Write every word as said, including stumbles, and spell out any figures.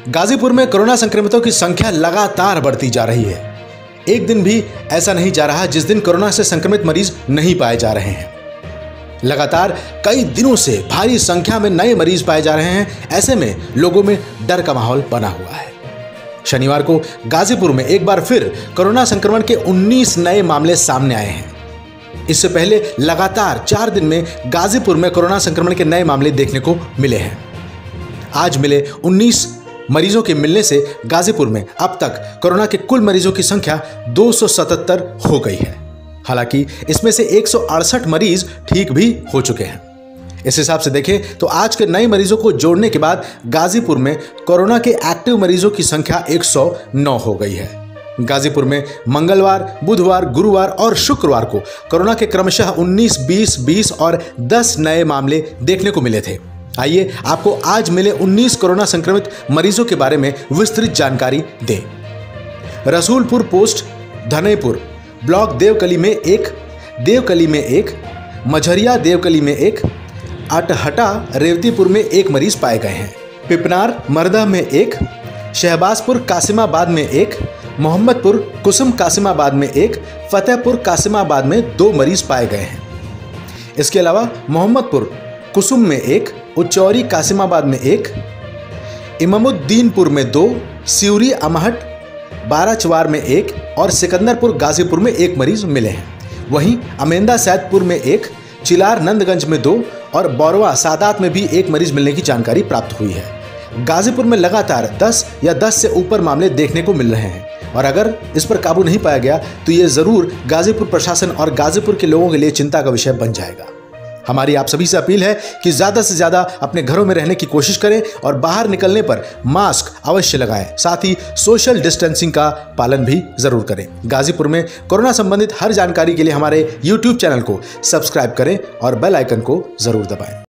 गाजीपुर में कोरोना संक्रमितों की संख्या लगातार बढ़ती जा रही है। एक दिन भी ऐसा नहीं जा रहा जिस दिन कोरोना से संक्रमित मरीज नहीं पाए जा रहे हैं। लगातार कई दिनों से भारी संख्या में नए मरीज पाए जा रहे हैं। ऐसे में लोगों में डर का माहौल बना हुआ है। शनिवार को गाजीपुर में एक बार फिर कोरोना संक्रमण के उन्नीस नए मामले सामने आए हैं। इससे पहले लगातार चार दिन में गाजीपुर में कोरोना संक्रमण के नए मामले देखने को मिले हैं। आज मिले उन्नीस मरीजों के मिलने से गाजीपुर में अब तक कोरोना के कुल मरीजों की संख्या दो सौ सतहत्तर हो गई है। हालांकि इसमें से एक सौ अड़सठ मरीज ठीक भी हो चुके हैं। इस हिसाब से देखें तो आज के नए मरीजों को जोड़ने के बाद गाजीपुर में कोरोना के एक्टिव मरीजों की संख्या एक सौ नौ हो गई है। गाजीपुर में मंगलवार, बुधवार, गुरुवार और शुक्रवार को कोरोना के क्रमशः उन्नीस, बीस, बीस और दस नए मामले देखने को मिले थे। आइए आपको आज मिले उन्नीस कोरोना संक्रमित मरीजों के बारे में विस्तृत जानकारी दें। रसूलपुर पोस्ट धनेपुर ब्लॉक देवकली में एक, देवकली में एक, मझरिया देवकली में एक, अटहटा रेवतीपुर में एक मरीज पाए गए हैं। पिपनार मरदा में एक, शहबाजपुर कासिमाबाद में एक, मोहम्मदपुर कुसुम कासिमाबाद में एक, फतेहपुर कासिमाबाद में दो मरीज पाए गए हैं। इसके अलावा मोहम्मदपुर कुसुम में एक, उच्चौरी कासिमाबाद में एक, इमामुद्दीनपुर में दो, सिवरी अमहट बाराचवार में एक और सिकंदरपुर गाजीपुर में एक मरीज मिले हैं। वहीं अमेंदा सैदपुर में एक, चिलार नंदगंज में दो और बौरवा सादात में भी एक मरीज मिलने की जानकारी प्राप्त हुई है। गाजीपुर में लगातार दस या दस से ऊपर मामले देखने को मिल रहे हैं और अगर इस पर काबू नहीं पाया गया तो ये जरूर गाजीपुर प्रशासन और गाजीपुर के लोगों के लिए चिंता का विषय बन जाएगा। हमारी आप सभी से अपील है कि ज्यादा से ज्यादा अपने घरों में रहने की कोशिश करें और बाहर निकलने पर मास्क अवश्य लगाएं। साथ ही सोशल डिस्टेंसिंग का पालन भी जरूर करें। गाजीपुर में कोरोना संबंधित हर जानकारी के लिए हमारे यूट्यूब चैनल को सब्सक्राइब करें और बेल आइकन को जरूर दबाएं।